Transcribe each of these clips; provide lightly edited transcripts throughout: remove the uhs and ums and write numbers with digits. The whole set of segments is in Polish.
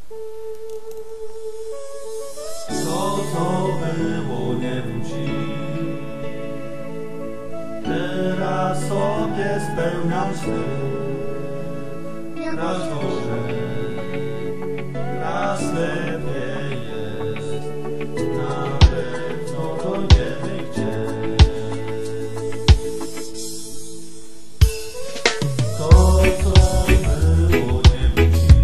To, co było, nie wróci. Teraz sobie spełniam sny. Raz dobrze, raz lepiej jest. Na pewno dojdziemy gdzie. To, co było, nie wróci.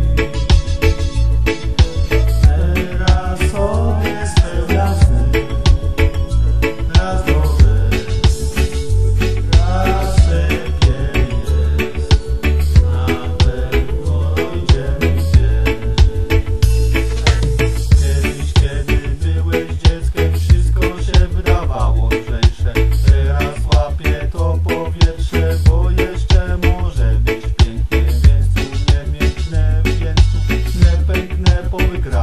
Teraz sobie spełniam sny. Raz dobrze, raz lepiej jest. Na pewno dojdziemy gdzie. Kiedyś, kiedy byłeś dzieckiem, wszystko się wydawało lżejsze. Teraz łapię to powietrze, bo jeszcze może być pięknie. Więc tu nie mięknę, więc tu nie pęknę po wygranej.